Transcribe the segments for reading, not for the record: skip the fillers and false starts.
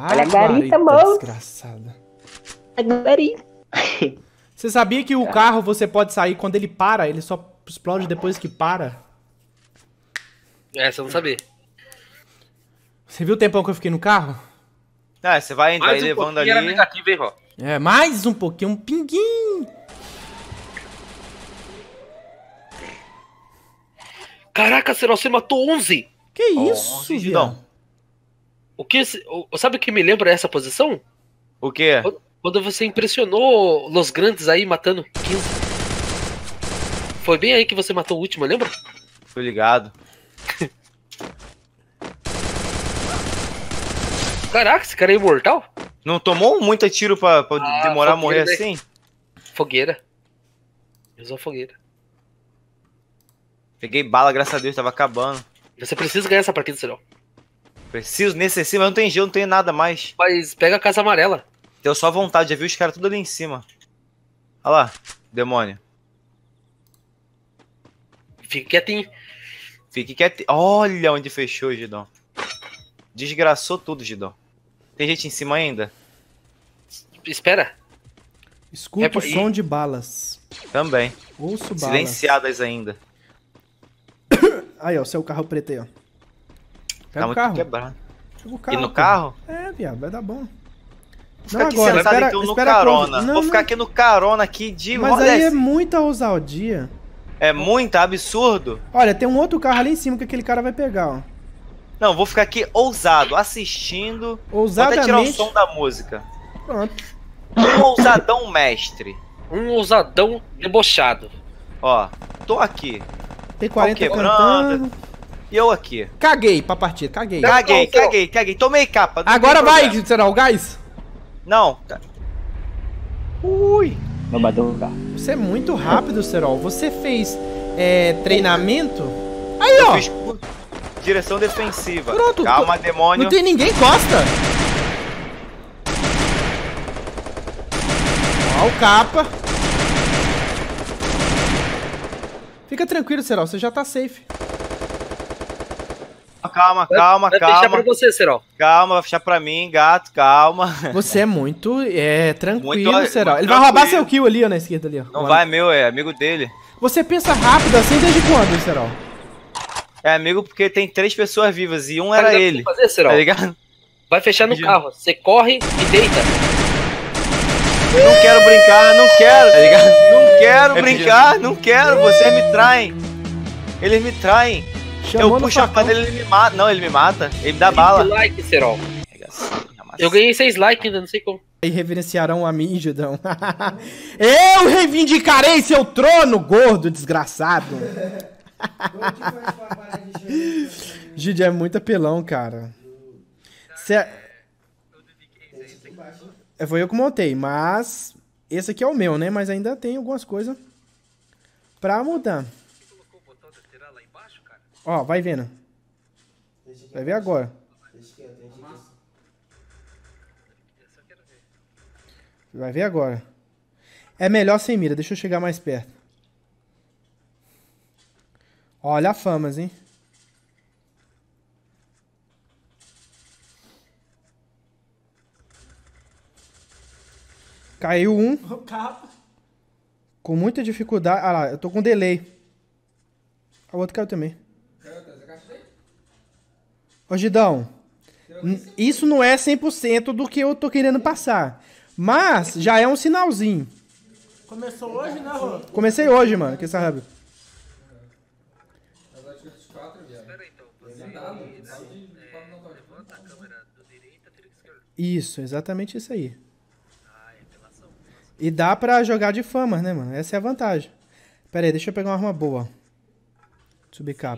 Olha a guarita, moço. Desgraçada. A guarita. Você sabia que o carro você pode sair quando ele para? Ele só explode depois que para? Essa eu não sabia. Você viu o tempão que eu fiquei no carro? Ah, você vai indo, vai Mais um levando pouquinho ali. era negativo, hein, Ró? É, mais um pouquinho, um pinguinho. Caraca, Serol, você matou 11! Que isso, Gidão. viado? Sabe o que me lembra essa posição? O quê? Quando você impressionou Los Grandes aí, matando 15. Foi bem aí que você matou o último, lembra? Tô ligado. Caraca, esse cara é imortal? Não tomou muito tiro pra demorar a morrer fogueira, né? assim? Fogueira. Usou fogueira. Peguei bala, graças a Deus, tava acabando. Você precisa ganhar essa partida, Serol. Preciso, necessito, mas não tem gelo, não tem nada mais. Mas pega a casa amarela. Tenho só vontade, já vi os caras tudo ali em cima. Olha lá, demônio. Fica quietinho. Fique quieto. Olha onde fechou, Gidão. Desgraçou tudo, Gidão. Tem gente em cima ainda? Espera. Escuta o som de balas. Também. Ouço balas. Silenciadas ainda. Aí, ó, seu carro preto aí, ó. Pega Tá o muito carro. quebrado. Pega o carro. E no pô. carro? É, viado, vai dar bom. Fica Não aqui agora, sentado espera, então no espera carona. quando- não, Vou ficar não. aqui no carona aqui de Mas aí é muita ousadia. É muito absurdo. Olha, tem um outro carro ali em cima que aquele cara vai pegar, ó. Não, vou ficar aqui ousado, assistindo. Vou até tirar o Ousadamente. som da música. Pronto. Um ousadão mestre. Um ousadão debochado. Ó, tô aqui. T40 quebrando. cantando. E eu aqui. Caguei pra partida, caguei. Caguei. Tomei capa. não Agora tem vai, problema. será o gás? Não. Ui. Vou bater o carro. Você é muito rápido, Serol. Você fez treinamento? Aí, Eu ó. fiz direção defensiva. Pronto. Calma, demônio. Não tem ninguém encosta. Ó o capa. Fica tranquilo, Serol. Você já tá safe. Calma. Vai fechar pra você, Serol. Calma, vai fechar pra mim, gato. Calma. Você é muito tranquilo, Muito- Serol. muito Ele vai roubar tranquilo. seu kill ali, ó, na esquerda ali, ó. Não vai, meu, é amigo dele. Você pensa rápido assim desde quando, Serol? É amigo porque tem 3 pessoas vivas e um Tá era ligado o que ele. fazer, Serol? Tá ligado? Vai fechar no carro. Você corre e deita. Não quero brincar, não quero. Tá ligado? Não quero brincar, não quero. Vocês me traem. Eles me traem. Chamou Eu no puxo a facão. faca dele, ele me mata. Não, ele me mata. Ele me dá bala. Like, Serol. Eu ganhei 6 likes ainda, não sei como. E reverenciarão a mim, Judão. Eu reivindicarei seu trono, gordo desgraçado. Gide é muito apelão, cara. Foi eu que montei, mas esse aqui é o meu, né? Mas ainda tem algumas coisas pra mudar. Ó, vai vendo. Vai ver agora. Vai ver agora. É melhor sem mira. Deixa eu chegar mais perto. Olha a famas, hein? Caiu um. Com muita dificuldade. Ah lá, eu tô com delay. O outro caiu também. Ô, Gidão. Isso não é 100% do que eu tô querendo passar. Mas já é um sinalzinho. Começou hoje, né, Rô? Comecei hoje, mano, que sabe. Isso, exatamente isso aí. E dá pra jogar de famas, né, mano? Essa é a vantagem. Pera aí, deixa eu pegar uma arma boa. Subir capa.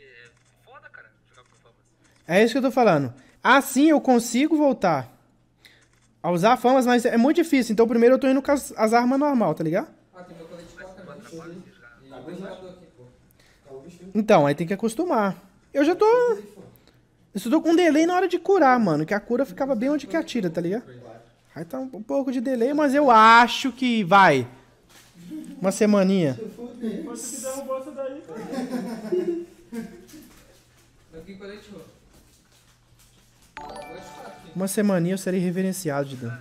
É isso que eu tô falando. Assim eu consigo voltar a usar famas, mas é muito difícil. Então primeiro eu tô indo com as armas normal, tá ligado? Então, aí tem que acostumar. Eu já tô... Eu só tô com delay na hora de curar, mano. Que a cura ficava bem onde que atira, tá ligado? Aí tá um pouco de delay, mas eu acho que vai. Uma semaninha. Quanto que derrubou essa daí? Uma semaninha eu serei reverenciado, Gidão.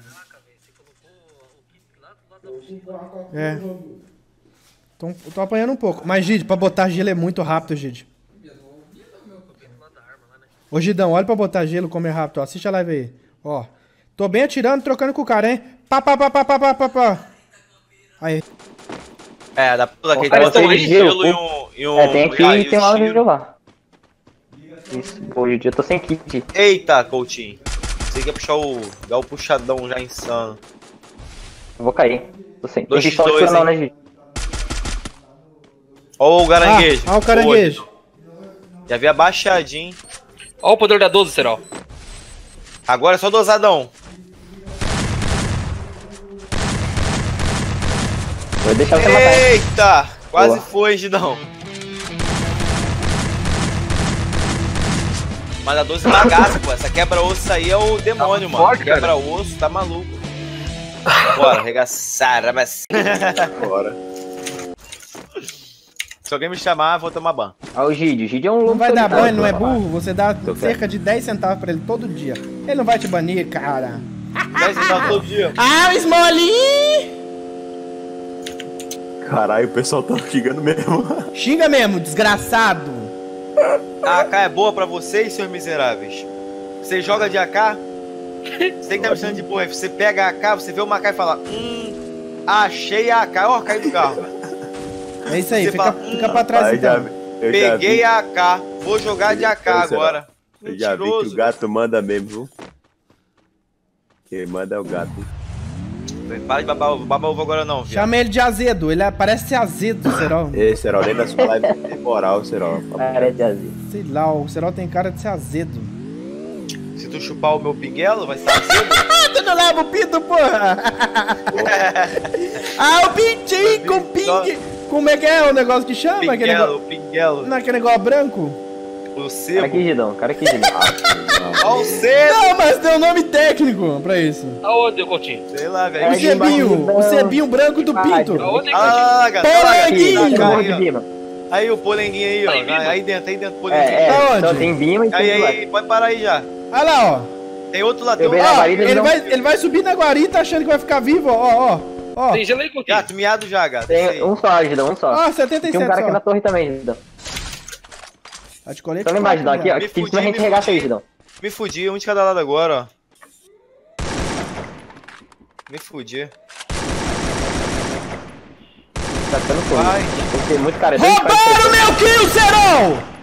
É. Tô apanhando um pouco. Mas, Gide, pra botar gelo é muito rápido, Gide. Ô, Gidão, olha pra botar gelo como é rápido, ó. Assiste a live aí. Ó. Tô bem atirando, trocando com o cara, hein? Pá, pá, pá, pá, pá, pá, pá, pá. Aí. É, dá pra aquele cara, botão tem de gelo gelo. e um... Tem aqui Ah, e tem lá no tiro. vídeo lá. Isso, hoje eu tô sem kit. Eita, Coutinho. Você quer puxar dar o puxadão já insano. Eu vou cair. Tô sem. Tem 2x2, pistola de não, né, gente? Ó o caranguejo. Ó o caranguejo. Já vi abaixadinho. Ó o poder da 12, Serol. Agora é só dosadão. Vou deixar você matar. Eita! Quase Boa. foi, Gidão. Mas a 12 bagaça, pô. Essa quebra-osso aí é o demônio, mano. forte, cara. Quebra-osso, tá maluco. Bora, arregaçar, mas... Bora. Se alguém me chamar, vou tomar ban. Ah, o Gide. O Gide é um Não lobo vai dar solitário, ban, ele não é pô. burro. Você dá Tô cerca de 10 centavos pra ele todo dia. Ele não vai te banir, cara. 10 centavos todo dia. Ah, o Smolly! Caralho, o pessoal tá xingando mesmo. Xinga mesmo, desgraçado. A AK é boa pra vocês, seus miseráveis. Você joga de AK, você tem que estar me chamando de porra. Você pega a AK, você vê uma AK e fala: achei a AK. Ó, caiu do carro. É isso aí, Você fica, fala, fica pra trás Aí já, então. eu já Peguei vi, a AK, vou jogar de AK Então, será? agora. eu já vi que o gato manda mesmo, viu? Quem manda é o gato. Para de babar ovo agora não, viado. Chama ele de azedo, ele parece ser azedo, Serol. Ei, Serol, nem na sua live tem moral, Serol. Cara de azul. Sei lá, o Serol tem cara de ser azedo. Se tu chupar o meu pinguelo, vai estar cedo. Ah, tu não leva o pinto, porra! Ah, o pintinho com ping... Como é que é o negócio que chama? Aquele negócio... Pinguelo. Não é aquele negócio branco? O Cara sebo. aqui, Gidão. Cara aqui, Gidão. Ó o sebo. Não, mas tem um nome técnico pra isso. Aonde, Coutinho? Sei lá, O velho. cebinho, o cebinho branco do pinto. Aonde, Coutinho? Ah, galera. Polenguinho! Aqui, Aí, morro de ó. Bima. Aí o polenguinho aí, ó. Aí, Bima. Aí dentro, polenguinho. Aonde? Então tem Bima e tem Aí, pode parar aí já. Olha lá, ó. Tem outro lá, tem Eu outro vi na lá. guarita, Ele vai subir na guarita achando que vai ficar vivo, ó. Ó, Tem gelo aí, Coutinho? Gato, miado já, gato. Tem um só, Gidão, um só. ó, Tem 77 um cara aqui só. na torre também, Gidão. Tá de colete. Então lembra, Gidão, aqui, ó. Me Aqui fudi, a gente me regaça fudi. aí, Gidão. Me fudi, um de cada lado agora, ó. Me fudi. Tá ficando fogo. Vai. Tem que ter muito cara. Dois caras Roubaram meu kill, Serol!